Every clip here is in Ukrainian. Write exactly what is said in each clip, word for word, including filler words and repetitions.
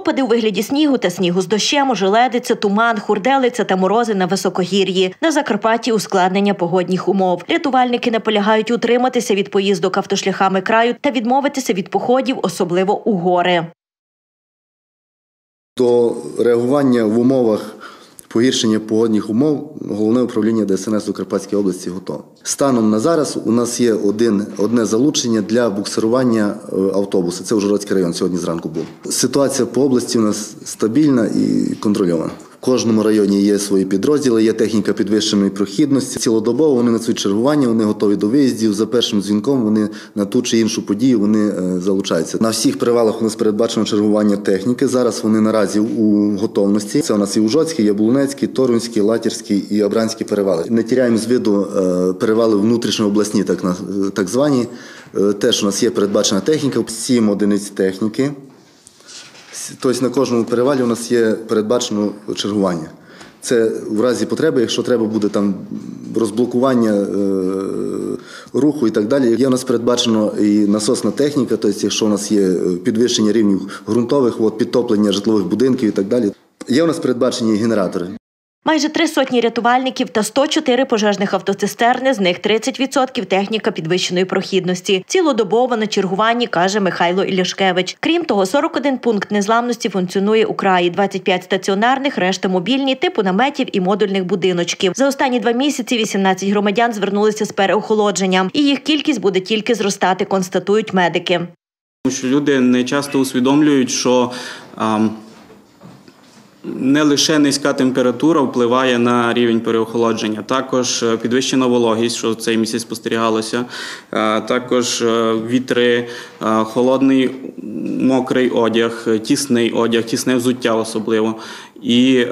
Опади у вигляді снігу та снігу з дощем, ожеледиця, туман, хурделиця та морози на високогір'ї. На Закарпатті ускладнення погодних умов. Рятувальники наполягають утриматися від поїздок автошляхами краю та відмовитися від походів, особливо у гори. До реагування в умовах погіршення погодних умов Головне управління Де Ес Ен Ес у Карпатській області готове. Станом на зараз у нас є один, одне залучення для буксирування автобуса. Це Ужгородський район, сьогодні зранку був. Ситуація по області у нас стабільна і контрольована. В кожному районі є свої підрозділи, є техніка підвищеної прохідності. Цілодобово вони несуть чергування, вони готові до виїздів. За першим дзвінком вони на ту чи іншу подію вони залучаються. На всіх перевалах у нас передбачено чергування техніки. Зараз вони наразі у готовності. Це у нас і Ужгородський, Яблунецький, Торунський, Латірський і Абранський перевали. Не тіряємо з виду перевали внутрішньообласні, так, так звані. Теж у нас є передбачена техніка, сім одиниць техніки. Тобто на кожному перевалі у нас є передбачено чергування. Це в разі потреби, якщо треба буде там розблокування е, руху і так далі. Є у нас передбачено і насосна техніка, тобто якщо у нас є підвищення рівнів ґрунтових вод, підтоплення житлових будинків і так далі. Є у нас передбачені генератори. Майже три сотні рятувальників та сто чотири пожежних автоцистерни, з них тридцять відсотків техніка підвищеної прохідності. Цілодобово на чергуванні, каже Михайло Ілляшкевич. Крім того, сорок один пункт незламності функціонує у краї, двадцять п'ять стаціонарних, решта мобільні, типу наметів і модульних будиночків. За останні два місяці вісімнадцять громадян звернулися з переохолодженням. І їх кількість буде тільки зростати, констатують медики. Тому що люди не часто усвідомлюють, що а, не лише низька температура впливає на рівень переохолодження, також підвищена вологість, що в цей місяць спостерігалося, також вітри, холодний мокрий одяг, тісний одяг, тісне взуття особливо. І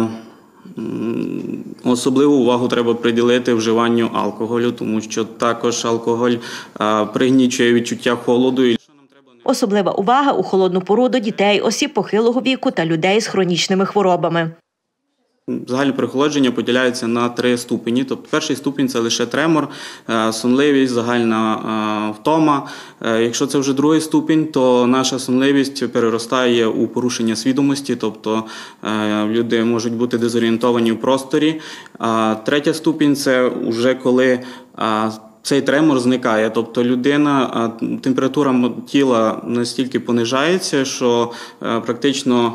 особливу увагу треба приділити вживанню алкоголю, тому що також алкоголь пригнічує відчуття холоду. Особлива увага у холодну пору до дітей, осіб похилого віку та людей з хронічними хворобами. Загальне переохолодження поділяється на три ступені. Тобто перший ступінь – це лише тремор, сонливість, загальна втома. Якщо це вже другий ступінь, то наша сонливість переростає у порушення свідомості, тобто люди можуть бути дезорієнтовані в просторі. Третя ступінь – це вже коли цей тремор зникає, тобто людина, температура тіла настільки понижається, що практично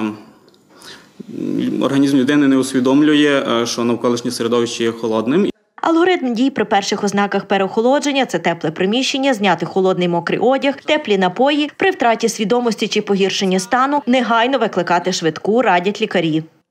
організм людини не усвідомлює, що навколишнє середовище є холодним. Алгоритм дій при перших ознаках переохолодження – це тепле приміщення, зняти холодний мокрий одяг, теплі напої, при втраті свідомості чи погіршенні стану негайно викликати швидку, радять лікарі.